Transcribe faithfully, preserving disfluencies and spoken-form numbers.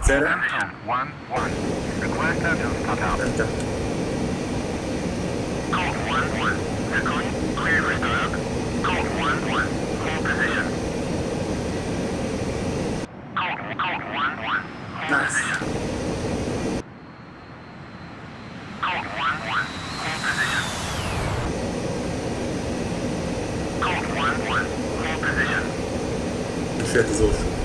Egyszerre. One, one. Request engine put out. Mentem. Code one, one. Echoing. Clear for start. Code one, one. Hold position. Code, code one, one. Hold Nice. position. Code one, one. Hold position. Code one, one. Hold position. És jött az orsó.